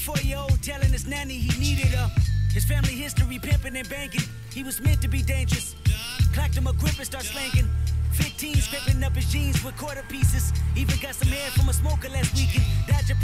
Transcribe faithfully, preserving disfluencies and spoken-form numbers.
twenty-four-year-old telling his nanny he needed her. His family history, pimping and banking. He was meant to be dangerous. Clacked him a grip and start slanking. fifteen scraping up his jeans with quarter pieces. Even got some hair from a smoker last weekend. Dodger